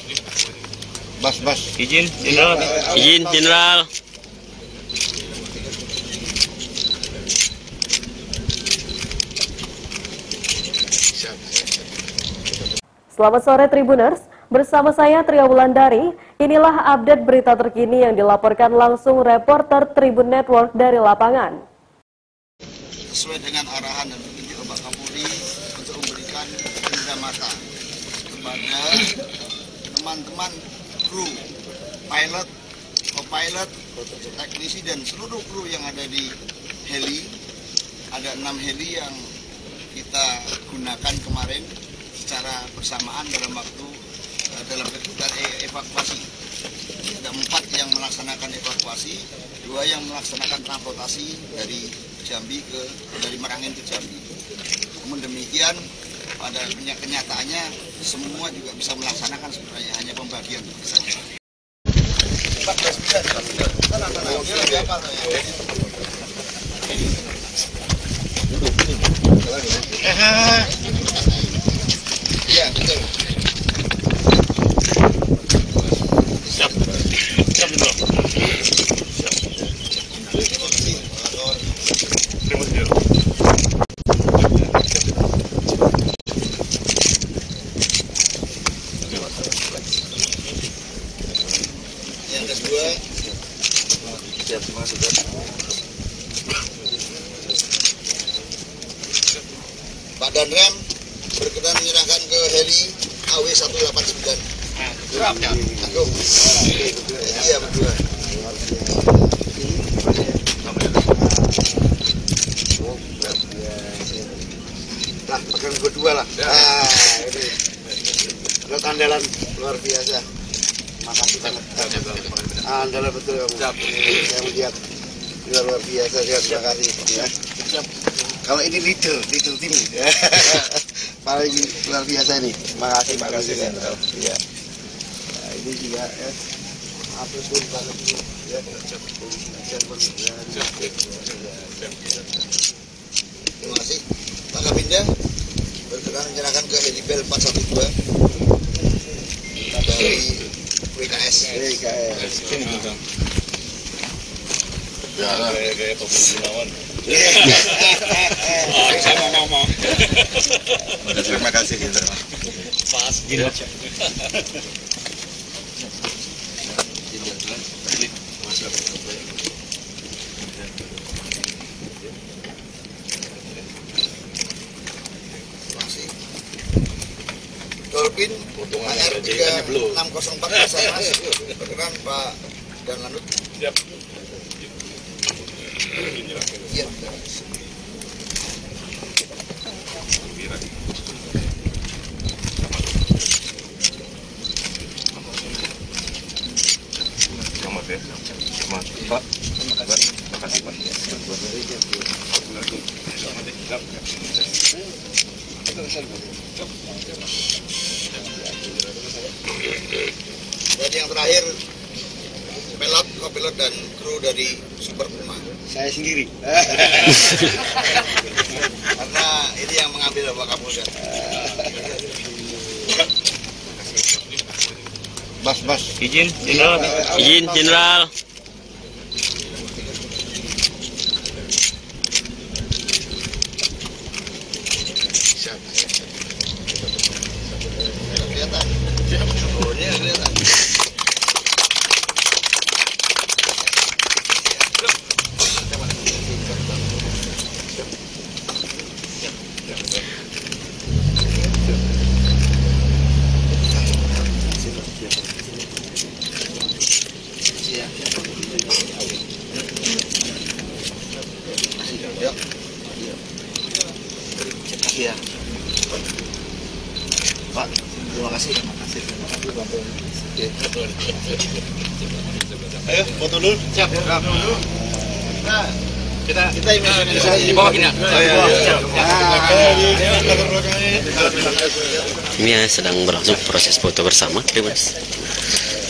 Bas. Izin, Jenderal. Izin, Jenderal. Selamat sore Tribuners, bersama saya Tria Wulandari. Inilah update berita terkini yang dilaporkan langsung reporter Tribun Network dari lapangan. Sesuai dengan arahan dan petunjuk Bapak Kapolri untuk memberikan indera mata kepada teman-teman kru, pilot, co-pilot, teknisi dan seluruh kru yang ada di heli. Ada 6 heli yang kita gunakan kemarin secara bersamaan dalam waktu dalam kegiatan evakuasi. Ada 4 yang melaksanakan evakuasi, 2 yang melaksanakan transportasi dari Merangin ke Jambi. Namun demikian pada kenyataannya semua juga bisa melaksanakan sebenarnya, hanya pembagian saja. Ya, betul. Siap Jenderal. Yang kedua, siap semua sudah. Pak Danram berkenan menyerahkan ke heli AW189. Agung. Iya berdua. Lah, pegang kedua lah. Ini pilot andalan luar biasa. Makasih banget. Andalan betul kamu. Saya melihat luar biasa. Terima kasih. Ya. Kalau ini leader tim. Paling luar biasa ini. Terima kasih. Ya. Nah, ini juga ya. Apresiasi banget ya. Terima kasih. Pak Kapinda berkenan menyerahkan ke Helibel 412 dari WKS. Ya, kayak Pak Gunawan. Saya mau. Terima kasih gitu. Pas gitu. Dolphin HR3604 Basarnas berkenan Pak Danlanut. Siap. Iya. Selamat ya. Selamat Pak. Terima kasih Pak. Dan yang terakhir pilot, co-pilot dan kru dari Super Puma. Saya sendiri. Karena ini yang mengambil Bapak Kapolda. Bas. Izin, Jenderal. Izin, Jenderal. Siap. Kelihatan. Oh, dia kelihatan. Ya. Pak, terima kasih. Ayo, foto dulu. Siap. Nah, kita Di bawah ini. Ini sedang berlangsung proses foto bersama, Tribuners.